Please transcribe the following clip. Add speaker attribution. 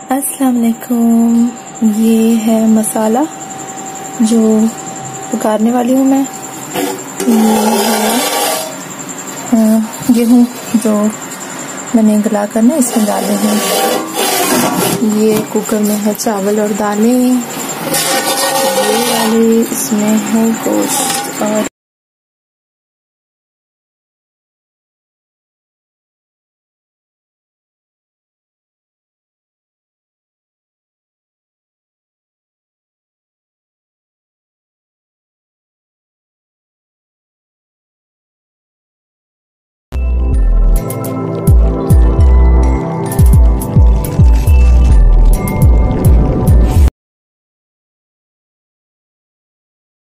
Speaker 1: अस्सलाम वालेकुम। ये है मसाला जो पकाने वाली हूँ मैं। ये है गेहूँ जो मैंने गला कर ना इसमें डाले हैं। ये कुकर में है चावल और दालें। ये वाली इसमें है गोश्त और